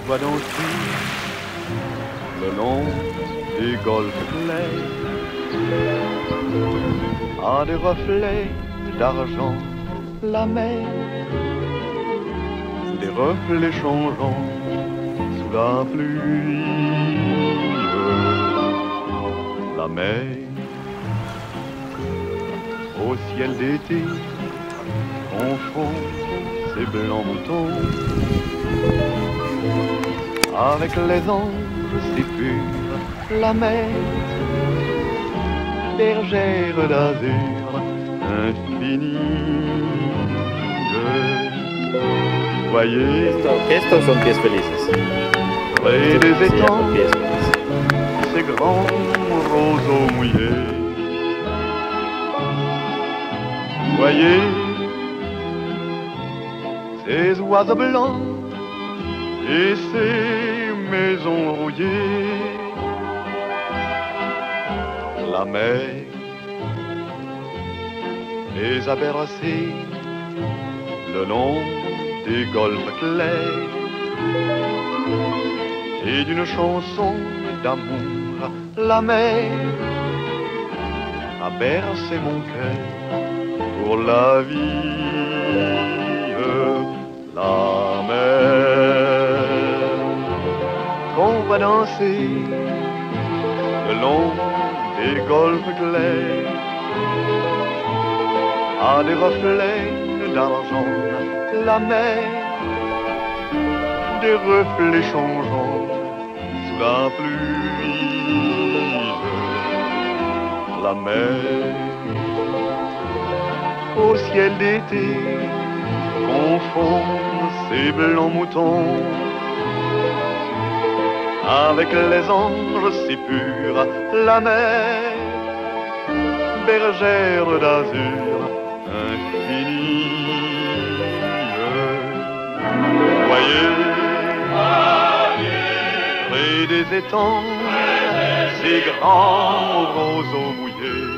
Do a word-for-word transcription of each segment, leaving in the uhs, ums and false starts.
vois danser le long des golfes clairs à des reflets d'argent la mer, des reflets changeants sous la pluie. La mer au ciel d'été confond ses blancs moutons avec les anges si purs. La mer, bergère d'azur infinie. Voyez, Estos son pies felices. près des Se llaman étangs, pies felices. ces grands roseaux mouillés. Voyez ces oiseaux blancs et ces maisons rouillées. La mer les a bercés le long des golfes clairs et d'une chanson d'amour. La mer a bercé mon cœur pour la vie. La mer qu'on va danser le long des golfes clairs à des reflets d'argent. La mer, des reflets changeants sous la pluie. La mer au ciel d'été confond ses blancs moutons avec les anges si purs. La mer, bergère d'azur infinie. Voyez, près des étangs, ces grands roseaux mouillés.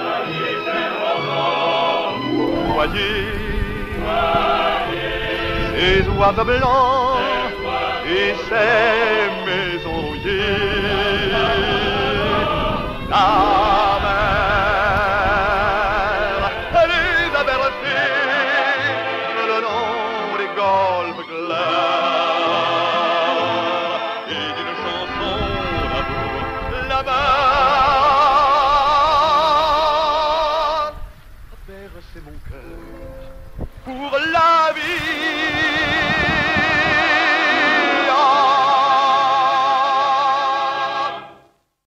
Voyez, ces oiseaux blancs et ces maisons rouillées. La mer, elle les a bercés le long des golfes clairs et d'une chanson d'amour. La mer a bercé mon cœur pour la vie.